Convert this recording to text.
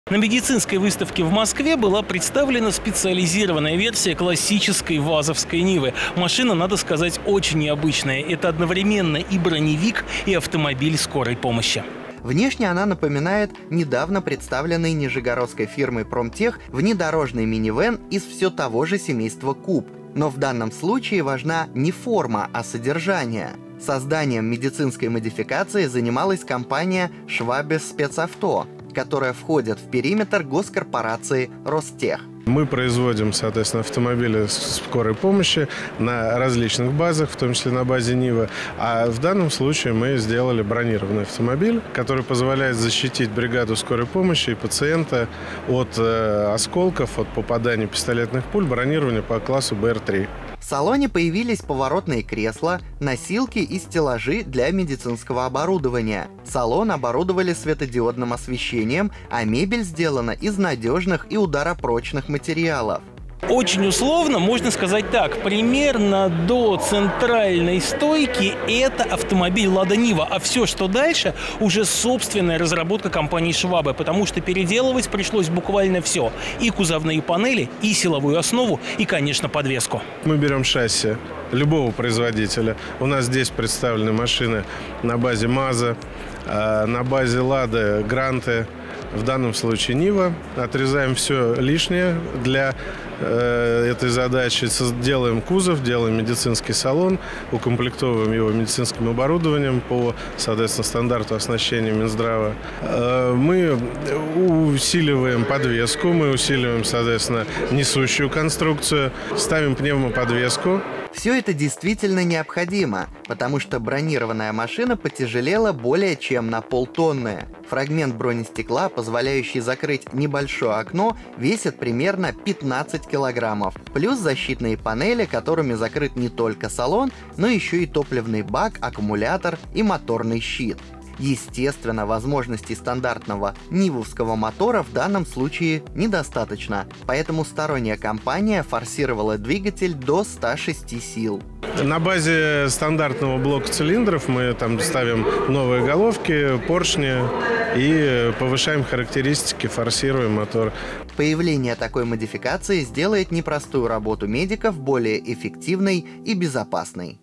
На медицинской выставке в Москве была представлена специализированная версия классической ВАЗовской Нивы. Машина, надо сказать, очень необычная. Это одновременно и броневик, и автомобиль скорой помощи. Внешне она напоминает недавно представленный нижегородской фирмой «Промтех» внедорожный минивэн из все того же семейства «Куб». Но в данном случае важна не форма, а содержание. Созданием медицинской модификации занималась компания «Швабе Спецавто», которая входит в периметр госкорпорации «Ростех». Мы производим, соответственно, автомобили скорой помощи на различных базах, в том числе на базе Нива. А в данном случае мы сделали бронированный автомобиль, который позволяет защитить бригаду скорой помощи и пациента от осколков, от попадания пистолетных пуль, бронирования по классу БР-3. В салоне появились поворотные кресла, носилки и стеллажи для медицинского оборудования. Салон оборудовали светодиодным освещением, а мебель сделана из надежных и ударопрочных материалов. Очень условно можно сказать так. Примерно до центральной стойки это автомобиль «Лада Нива», а все, что дальше, уже собственная разработка компании «Швабе», потому что переделывать пришлось буквально все. И кузовные панели, и силовую основу, и, конечно, подвеску. Мы берем шасси любого производителя. У нас здесь представлены машины на базе МАЗа, на базе «Лады» «Гранты». В данном случае Нива. Отрезаем все лишнее для этой задачи. Делаем кузов, делаем медицинский салон, укомплектовываем его медицинским оборудованием по, соответственно, стандарту оснащения Минздрава. Мы усиливаем подвеску, мы усиливаем, соответственно, несущую конструкцию, ставим пневмоподвеску. Все это действительно необходимо, потому что бронированная машина потяжелела более чем на полтонны. Фрагмент бронестекла, позволяющий закрыть небольшое окно, весит примерно 15 килограммов. Плюс защитные панели, которыми закрыт не только салон, но еще и топливный бак, аккумулятор и моторный щит. Естественно, возможностей стандартного нивовского мотора в данном случае недостаточно, поэтому сторонняя компания форсировала двигатель до 106 сил. На базе стандартного блока цилиндров мы там ставим новые головки, поршни и повышаем характеристики, форсируем мотор. Появление такой модификации сделает непростую работу медиков более эффективной и безопасной.